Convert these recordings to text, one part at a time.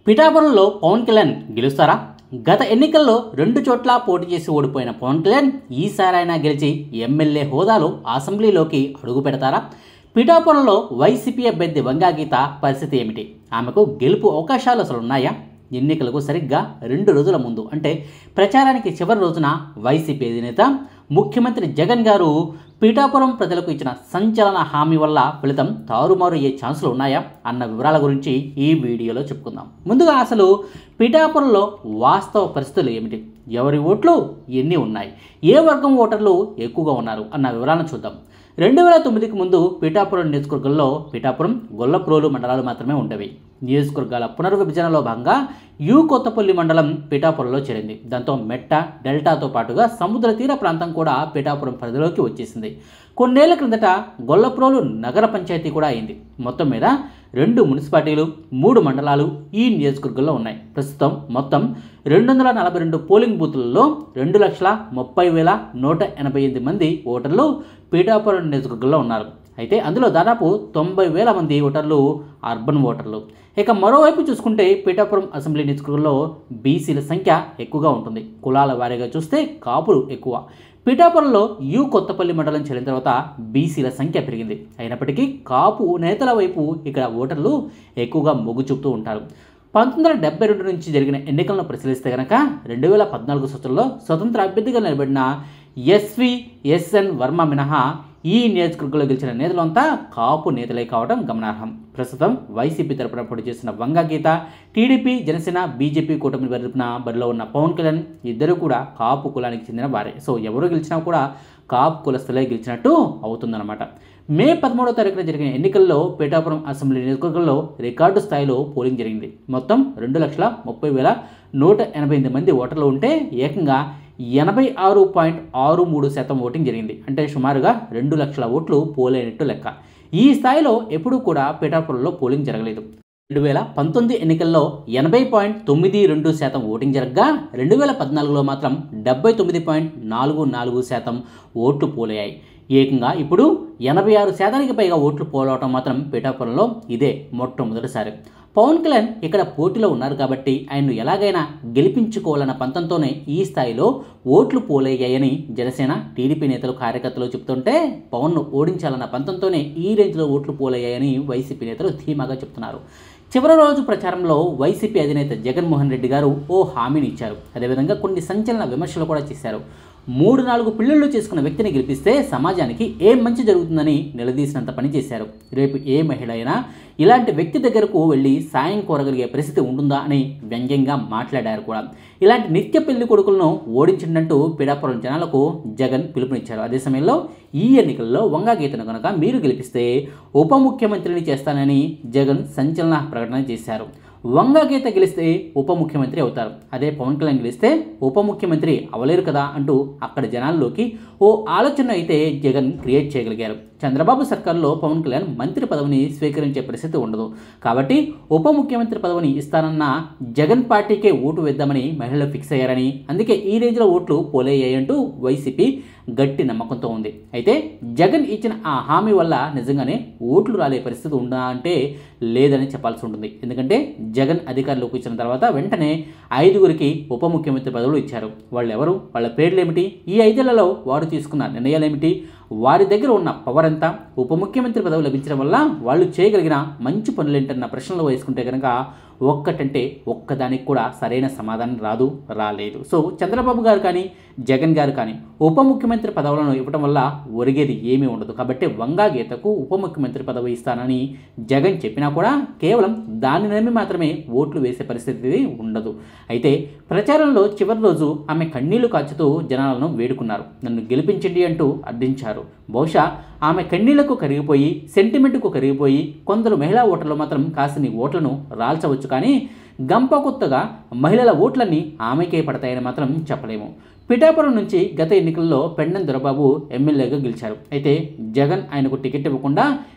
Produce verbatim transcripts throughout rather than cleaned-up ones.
పిఠాపురంలో పవన్ కళ్యాణ్ గెలుస్తారా? గత ఎన్నికల్లో రెండు చోట్ల పోటీ చేసి ఓడిపోయిన పవన్ కళ్యాణ్ ఈసారైనా గెలిచి ఎమ్మెల్యే హోదాలో అసెంబ్లీలోకి అడుగు పెడతారా? పిఠాపురంలో వైసీపీ అభ్యర్థి వంగా గీత పరిస్థితి ఏమిటి? ఆమెకు గెలుపు అవకాశాలు అసలు ఉన్నాయా? ఎన్నికలకు సరిగ్గా రెండు రోజుల ముందు అంటే ప్రచారానికి చివరి రోజున వైసీపీ అధినేత ముఖ్యమంత్రి జగన్ గారు పిఠాపురం ప్రజలకు ఇచ్చిన సంచలన హామీ వల్ల ఫలితం తారుమారు అయ్యే ఛాన్సులు ఉన్నాయా అన్న వివరాల గురించి ఈ వీడియోలో చెప్పుకుందాం. ముందుగా అసలు పిఠాపురంలో వాస్తవ పరిస్థితులు ఏమిటి, ఎవరి ఓట్లు ఎన్ని ఉన్నాయి, ఏ వర్గం ఓటర్లు ఎక్కువగా ఉన్నారు అన్న వివరాలను చూద్దాం. రెండు వేల తొమ్మిదికి ముందు పిఠాపురం నియోజకవర్గంలో పిఠాపురం, గొల్లప్రోలు మండలాలు మాత్రమే ఉండేవి. నియోజకవర్గాల పునర్విభజనలో భాగంగా యు కొత్తపల్లి మండలం పిఠాపురంలో చేరింది. దాంతో మెట్ట, డెల్టాతో పాటుగా సముద్ర తీర ప్రాంతం కూడా పిఠాపురం పరిధిలోకి వచ్చేసింది. కొన్నేళ్ల క్రిందట గొల్లప్రోలు నగర పంచాయతీ కూడా అయింది. మొత్తం మీద రెండు మున్సిపాలిటీలు, మూడు మండలాలు ఈ నియోజకవర్గంలో ఉన్నాయి. ప్రస్తుతం మొత్తం రెండు వందల నలభై రెండు పోలింగ్ బూతులలో రెండు లక్షల ముప్పై వేల నూట ఎనభై ఎనిమిది మంది ఓటర్లు పిఠాపురం నియోజకవర్గంలో ఉన్నారు. అయితే అందులో దాదాపు తొంభై వేల మంది ఓటర్లు అర్బన్ ఓటర్లు. ఇక మరోవైపు చూసుకుంటే పిఠాపురం అసెంబ్లీ నియోజకవర్గంలో బీసీల సంఖ్య ఎక్కువగా ఉంటుంది. కులాల వారీగా చూస్తే కాపులు ఎక్కువ. పిఠాపురంలో యు కొత్తపల్లి మండలం చేరిన తర్వాత బీసీల సంఖ్య పెరిగింది. అయినప్పటికీ కాపు నేతల వైపు ఇక్కడ ఓటర్లు ఎక్కువగా మొగ్గు చూపుతూ ఉంటారు. పంతొమ్మిది వందల డెబ్బై రెండు నుంచి జరిగిన ఎన్నికలను పరిశీలిస్తే కనుక రెండు వేల పద్నాలుగు సంవత్సరంలో స్వతంత్ర అభ్యర్థిగా నిలబడిన ఎస్వి ఎస్ఎన్ వర్మ మినహా ఈ నియోజకవర్గంలో గెలిచిన నేతలంతా కాపు నేతలే కావడం గమనార్హం. ప్రస్తుతం వైసీపీ తరపున పోటీ చేసిన వంగా గీత, టీడీపీ, జనసేన, బీజేపీ కూటమి తరపున బరిలో ఉన్న పవన్ కళ్యాణ్ ఇద్దరు కూడా కాపు కులానికి చెందిన వారే. సో ఎవరు గెలిచినా కూడా కాపు కులస్తులే గెలిచినట్టు అవుతుందన్నమాట. మే పదమూడవ తారీఖున జరిగిన ఎన్నికల్లో పిఠాపురం అసెంబ్లీ నియోజకవర్గంలో రికార్డు స్థాయిలో పోలింగ్ జరిగింది. మొత్తం రెండు లక్షల ముప్పై వేల నూట ఎనభై ఎనిమిది మంది ఓటర్లు ఉంటే ఏకంగా ఎనభై ఆరు పాయింట్ ఆరు మూడు శాతం ఓటింగ్ జరిగింది. అంటే సుమారుగా రెండు లక్షల ఓట్లు పోలైనట్టు లెక్క. ఈ స్థాయిలో ఎప్పుడూ కూడా పిఠాపురంలో పోలింగ్ జరగలేదు. రెండు వేల పంతొమ్మిది ఎన్నికల్లో ఎనభై పాయింట్ తొమ్మిది రెండు శాతం ఓటింగ్ జరగగా రెండు వేల పద్నాలుగులో మాత్రం డెబ్బై తొమ్మిది పాయింట్ నాలుగు నాలుగు శాతం ఓట్లు పోలయ్యాయి. ఏకంగా ఇప్పుడు ఎనభై ఆరు శాతానికి పైగా ఓట్లు పోలవటం మాత్రం పిఠాపురంలో ఇదే మొట్టమొదటిసారి. పవన్ కళ్యాణ్ ఇక్కడ పోటీలో ఉన్నారు కాబట్టి ఆయన్ను ఎలాగైనా గెలిపించుకోవాలన్న పంతంతోనే ఈ స్థాయిలో ఓట్లు పోలయ్యాయని జనసేన, టీడీపీ నేతలు, కార్యకర్తలు చెబుతుంటే పవన్ను ఓడించాలన్న పంతంతోనే ఈ రేంజ్లో ఓట్లు పోలయ్యాయని వైసీపీ నేతలు ధీమాగా చెబుతున్నారు. చివరి రోజు ప్రచారంలో వైసీపీ అధినేత జగన్మోహన్ రెడ్డి గారు ఓ హామీని ఇచ్చారు. అదేవిధంగా కొన్ని సంచలన విమర్శలు కూడా చేశారు. మూడు నాలుగు పిల్లలు చేసుకున్న వ్యక్తిని గెలిపిస్తే సమాజానికి ఏం మంచి జరుగుతుందని నిలదీసినంత పని చేశారు. రేపు ఏ మహిళ అయినా ఇలాంటి వ్యక్తి దగ్గరకు వెళ్ళి సాయం కోరగలిగే పరిస్థితి ఉంటుందా అని వ్యంగ్యంగా మాట్లాడారు కూడా. ఇలాంటి నిత్య పెళ్లి కొడుకులను ఓడించిందంటూ పిఠాపురం జనాలకు జగన్ పిలుపునిచ్చారు. అదే సమయంలో ఈ ఎన్నికల్లో వంగా గీతను కనుక మీరు గెలిపిస్తే ఉప ముఖ్యమంత్రిని చేస్తానని జగన్ సంచలన ప్రకటన చేశారు. వంగా గీత గెలిస్తే ఉప ముఖ్యమంత్రి అవుతారు, అదే పవన్ కళ్యాణ్ గెలిస్తే ఉప ముఖ్యమంత్రి అవలేరు కదా అంటూ అక్కడ జనాల్లోకి ఓ ఆలోచన అయితే జగన్ క్రియేట్ చేయగలిగారు. చంద్రబాబు సర్కారులో పవన్ కళ్యాణ్ మంత్రి పదవిని స్వీకరించే పరిస్థితి ఉండదు కాబట్టి ఉప ముఖ్యమంత్రి పదవిని ఇస్తానన్న జగన్ పార్టీకే ఓటు వేద్దామని మహిళలు ఫిక్స్ అయ్యారని, అందుకే ఈ రేంజ్లో ఓట్లు పోలయ్యాయంటూ వైసీపీ గట్టి నమ్మకంతో ఉంది. అయితే జగన్ ఇచ్చిన ఆ హామీ వల్ల నిజంగానే ఓట్లు రాలే పరిస్థితి ఉందా అంటే లేదని చెప్పాల్సి ఉంటుంది. ఎందుకంటే జగన్ అధికారంలోకి వచ్చిన తర్వాత వెంటనే ఐదుగురికి ఉప ముఖ్యమంత్రి పదవులు ఇచ్చారు. వాళ్ళు ఎవరు, వాళ్ళ పేర్లు ఏమిటి, ఈ ఐదేళ్లలో వారు తీసుకున్న నిర్ణయాలు ఏమిటి, వారి దగ్గర ఉన్న పవర్ ఎంత, ఉప ముఖ్యమంత్రి పదవి లభించడం వల్ల వాళ్ళు చేయగలిగిన మంచి పనులేంటన్న ప్రశ్నలు వేసుకుంటే కనుక ఒక్కటంటే ఒక్కదానికి కూడా సరైన సమాధానం రాదు, రాలేదు. సో చంద్రబాబు గారు కానీ జగన్ గారు కానీ ఉప ముఖ్యమంత్రి పదవులను ఇవ్వడం వల్ల ఒరిగేది ఏమీ ఉండదు. కాబట్టి వంగా గీతకు ఉప ముఖ్యమంత్రి పదవి ఇస్తానని జగన్ చెప్పినా కూడా కేవలం దాన్ని నమ్మి మాత్రమే ఓట్లు వేసే పరిస్థితి ఉండదు. అయితే ప్రచారంలో చివరి రోజు ఆమె కన్నీళ్లు కాచుతూ జనాలను వేడుకున్నారు. నన్ను గెలిపించండి అంటూ అర్థించారు. బహుశా ఆమె కన్నీళ్లకు కరిగిపోయి, సెంటిమెంట్కు కరిగిపోయి కొందరు మహిళా ఓటర్లు మాత్రం కాసిని ఓట్లను రాల్చవచ్చు, కానీ గంప కొత్తగా మహిళల ఓట్లన్నీ ఆమెకే పడతాయని మాత్రం చెప్పలేము. పిఠాపురం నుంచి గత ఎన్నికల్లో పెండెం దొరబాబు ఎమ్మెల్యేగా గెలిచారు. అయితే జగన్ ఆయనకు టికెట్ ఇవ్వకుండా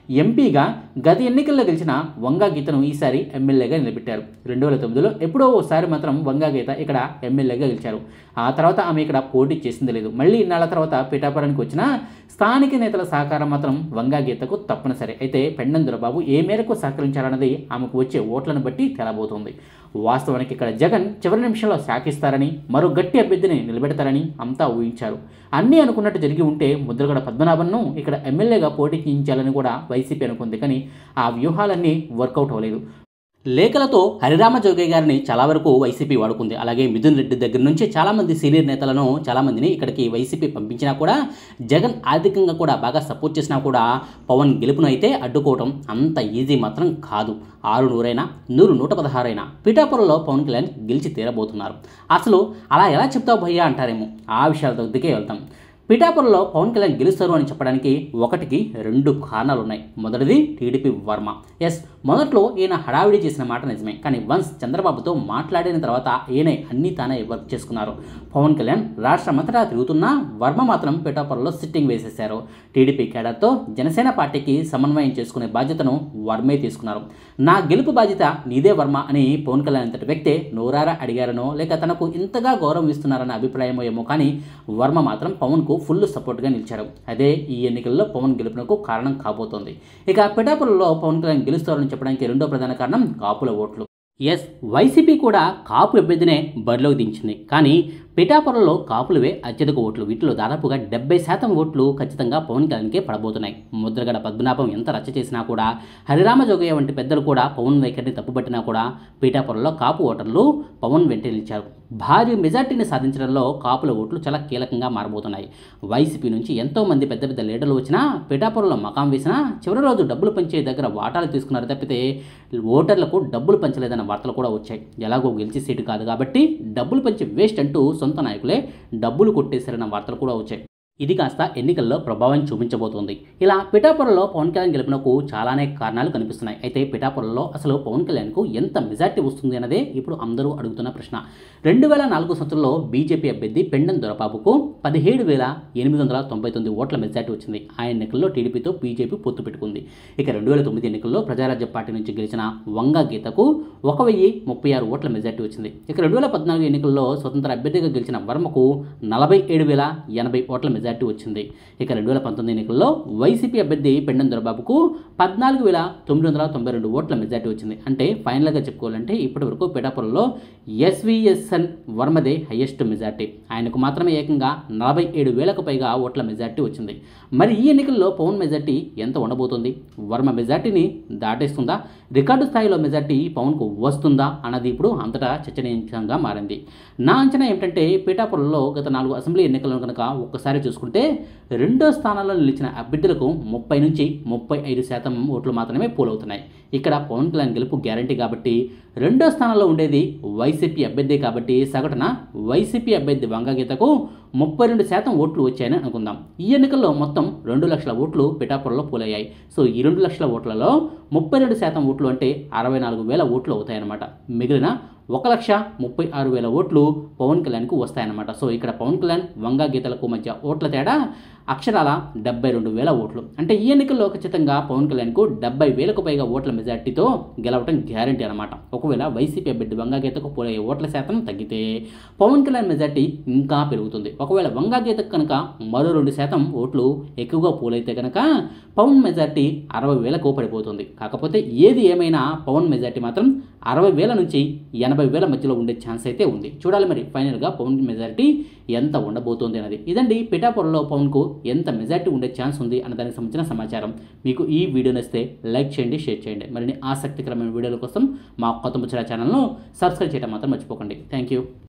ఎంపీగా గత ఎన్నికల్లో గెలిచిన వంగా గీతను ఈసారి ఎమ్మెల్యేగా నిలబెట్టారు. రెండు వేల తొమ్మిదిలో ఎప్పుడో ఓసారి మాత్రం వంగా గీత ఇక్కడ ఎమ్మెల్యేగా గెలిచారు. ఆ తర్వాత ఆమె ఇక్కడ పోటీ చేసింది లేదు. మళ్ళీ ఇన్నాళ్ళ తర్వాత పిఠాపురానికి వచ్చిన స్థానిక నేతల సహకారం మాత్రం వంగా గీతకు తప్పనిసరి. అయితే పెండం దొరబాబు ఏ మేరకు సహకరించారన్నది ఆమెకు వచ్చే ఓట్లను బట్టి తెలబోతోంది. వాస్తవానికి ఇక్కడ జగన్ చివరి నిమిషంలో శాఖిస్తారని, మరో గట్టి అభ్యర్థిని నిలబెడతారని అంతా ఊహించారు. అన్నీ అనుకున్నట్టు జరిగి ఉంటే ముద్రగడ పద్మనాభన్ను ఇక్కడ ఎమ్మెల్యేగా పోటీ చేయించాలని కూడా వైసీపీ అనుకుంది. కానీ ఆ వ్యూహాలన్నీ వర్కౌట్ అవ్వలేదు. లేఖలతో హరిరామ జోగయ్య గారిని చాలా వరకు వైసీపీ వాడుకుంది. అలాగే మిథున్ రెడ్డి దగ్గర నుంచి చాలామంది సీనియర్ నేతలను చాలామందిని ఇక్కడికి వైసీపీ పంపించినా కూడా, జగన్ ఆర్థికంగా కూడా బాగా సపోర్ట్ చేసినా కూడా పవన్ గెలుపును అయితే అడ్డుకోవడం అంత ఈజీ మాత్రం కాదు. ఆరు నూరైనా నూరు నూట పదహారైనా పిఠాపురంలో పవన్ కళ్యాణ్ గెలిచి తీరబోతున్నారు. అసలు అలా ఎలా చెప్తావు భయ్యా అంటారేమో, ఆ విషయాల దగ్గరికే వెళ్తాం. పిఠాపురంలో పవన్ కళ్యాణ్ గెలుస్తారు అని చెప్పడానికి ఒకటికి రెండు కారణాలు ఉన్నాయి. మొదటిది టీడీపీ వర్మ. ఎస్, మొదట్లో ఈయన హడావిడి చేసిన మాట నిజమే. కానీ వన్స్ చంద్రబాబుతో మాట్లాడిన తర్వాత ఈయనే అన్నీ తానే వర్క్ చేసుకున్నారు. పవన్ కళ్యాణ్ రాష్ట్రమంతటా తిరుగుతున్నా వర్మ మాత్రం పిఠాపురంలో సిట్టింగ్ వేసేశారు. టీడీపీ కేడర్తో జనసేన పార్టీకి సమన్వయం చేసుకునే బాధ్యతను వర్మే తీసుకున్నారు. నా గెలుపు బాధ్యత నీదే వర్మ అని పవన్ కళ్యాణ్ అంతటి వ్యక్తే నోరారా అడిగారనో, లేక తనకు ఇంతగా గౌరవం ఇస్తున్నారన్న అభిప్రాయమో ఏమో, కానీ వర్మ మాత్రం పవన్కు ఫుల్ సపోర్ట్గా నిలిచారు. అదే ఈ ఎన్నికల్లో పవన్ గెలుపునకు కారణం కాబోతోంది. ఇక పిఠాపురంలో పవన్ కళ్యాణ్ గెలుస్తారని చెప్పడానికి రెండో ప్రధాన కారణం కాపుల ఓట్లు. ఎస్, వైసీపీ కూడా కాపు అభ్యర్థినే బరిలోకి దించింది. కానీ పిఠాపురంలో కాపులవే అత్యధిక ఓట్లు. వీటిలో దాదాపుగా డెబ్బై శాతం ఓట్లు ఖచ్చితంగా పవన్ కళ్యాణ్కే పడబోతున్నాయి. ముద్రగడ పద్మనాభం ఎంత రచ్చ చేసినా కూడా, హరిరామ జోగయ్య వంటి పెద్దలు కూడా పవన్ వైఖరిని తప్పుపట్టినా కూడా పిఠాపురంలో కాపు ఓటర్లు పవన్ వెంట నిలిచారు. భారీ మెజార్టీని సాధించడంలో కాపుల ఓట్లు చాలా కీలకంగా మారబోతున్నాయి. వైసీపీ నుంచి ఎంతో మంది పెద్ద పెద్ద లీడర్లు వచ్చినా, పిఠాపురంలో మకాం వేసినా చివరి రోజు డబ్బులు పంచే దగ్గర వాటాలు తీసుకున్నారు తప్పితే ఓటర్లకు డబ్బులు పంచలేదన్న వార్తలు కూడా వచ్చాయి. ఎలాగో గెలిచి సీటు కాదు కాబట్టి డబ్బులు పంచి వేస్ట్ అంటూ సొంత నాయకులే డబ్బులు కొట్టేశారన్న వార్తలు కూడా వచ్చాయి. ఇది కాస్త ఎన్నికల్లో ప్రభావం చూపించబోతోంది. ఇలా పిఠాపురంలో పవన్ కళ్యాణ్ గెలుపునకు చాలానే కారణాలు కనిపిస్తున్నాయి. అయితే పిఠాపురంలో అసలు పవన్ కళ్యాణ్కు ఎంత మెజార్టీ వస్తుంది అన్నదే ఇప్పుడు అందరూ అడుగుతున్న ప్రశ్న. రెండు వేల నాలుగు సంవత్సరంలో బీజేపీ అభ్యర్థి పెండం దొరబాబుకు పదిహేడు వేల ఎనిమిది వందల తొంభై తొమ్మిది ఓట్ల మెజార్టీ వచ్చింది. ఆ ఎన్నికల్లో టీడీపీతో బీజేపీ పొత్తు పెట్టుకుంది. ఇక రెండు వేల తొమ్మిది ఎన్నికల్లో ప్రజారాజ్య పార్టీ నుంచి గెలిచిన వంగా గీతకు ఒక వెయ్యి ముప్పై ఆరు ఓట్ల మెజార్టీ వచ్చింది. ఇక రెండు వేల పద్నాలుగు ఎన్నికల్లో స్వతంత్ర అభ్యర్థిగా గెలిచిన వర్మకు నలభై ఏడు వేల ఎనభై ఓట్ల మెజార్టీ వచ్చింది. ఇక రెండు వేల పంతొమ్మిది ఎన్నికల్లో వైసీపీ అభ్యర్థి పెండం దొరబాబుకు పద్నాలుగు వేల తొమ్మిది వందల తొంభై రెండు ఓట్ల మెజార్టీ వచ్చింది. అంటే ఫైనల్గా చెప్పుకోవాలంటే ఇప్పటి వరకు పిఠాపురంలో ఎస్వీఎస్ఎన్ వర్మదే హైయెస్ట్ మెజార్టీ. ఆయనకు మాత్రమే ఏకంగా నలభై ఏడు వేలకు పైగా ఓట్ల మెజార్టీ వచ్చింది. మరి ఈ ఎన్నికల్లో పవన్ మెజార్టీ ఎంత ఉండబోతుంది? వర్మ మెజార్టీని దాటేస్తుందా? రికార్డు స్థాయిలో మెజార్టీ పవన్కు వస్తుందా అన్నది ఇప్పుడు అంతటా చర్చనీయాంశంగా మారింది. నా అంచనా ఏమిటంటే పిఠాపురంలో గత నాలుగు అసెంబ్లీ ఎన్నికలను కనుక ఒక్కసారి చూసుకుంటే రెండో స్థానాల్లో నిలిచిన అభ్యర్థులకు ముప్పై నుంచి ముప్పై ఐదు శాతం ఓట్లు మాత్రమే పోలవుతున్నాయి. ఇక్కడ పవన్ కళ్యాణ్ గెలుపు గ్యారంటీ కాబట్టి, రెండో స్థానంలో ఉండేది వైసీపీ అభ్యర్థి కాబట్టి సగటున వైసీపీ అభ్యర్థి వంగా గీతకు ముప్పై రెండు శాతం ఓట్లు వచ్చాయని అనుకుందాం. ఈ ఎన్నికల్లో మొత్తం రెండు లక్షల ఓట్లు పిఠాపురంలో పోలయ్యాయి. సో ఈ రెండు లక్షల ఓట్లలో ముప్పై రెండు శాతం ఓట్లు అంటే అరవై నాలుగు వేల ఓట్లు అవుతాయన్నమాట. మిగిలిన ఒక లక్ష ముప్పై ఆరు వేల ఓట్లు పవన్ కళ్యాణ్కు వస్తాయన్నమాట. సో ఇక్కడ పవన్ కళ్యాణ్ వంగా గీతలకు మధ్య ఓట్ల తేడా అక్షరాల డెబ్బై రెండు వేల ఓట్లు. అంటే ఈ ఎన్నికల్లో ఖచ్చితంగా పవన్ కళ్యాణ్కు డెబ్బై వేలకు పైగా ఓట్ల మెజార్టీతో గెలవడం గ్యారంటీ అనమాట. ఒకవేళ వైసీపీ అభ్యర్థి వంగా గీతకు పోలయ్యే ఓట్ల శాతం తగ్గితే పవన్ కళ్యాణ్ మెజార్టీ ఇంకా పెరుగుతుంది. ఒకవేళ వంగా గీతకు కనుక మరో రెండు శాతం ఓట్లు ఎక్కువగా పోలైతే కనుక పవన్ మెజార్టీ అరవై వేలకు పడిపోతుంది. కాకపోతే ఏది ఏమైనా పవన్ మెజార్టీ మాత్రం అరవై వేల నుంచి ఎనభై వేల మధ్యలో ఉండే ఛాన్స్ అయితే ఉంది. చూడాలి మరి ఫైనల్గా పవన్ మెజార్టీ ఎంత ఉండబోతోంది అన్నది. ఇదండి పిఠాపురంలో పవన్కు ఎంత మెజార్టీ ఉండే ఛాన్స్ ఉంది అన్న దానికి సంబంధించిన సమాచారం. మీకు ఈ వీడియో నచ్చితే లైక్ చేయండి, షేర్ చేయండి. మరిన్ని ఆసక్తికరమైన వీడియోల కోసం మా కొత్త ముచ్చట ఛానల్ను సబ్స్క్రైబ్ చేయడం మాత్రం మర్చిపోకండి. Thank you.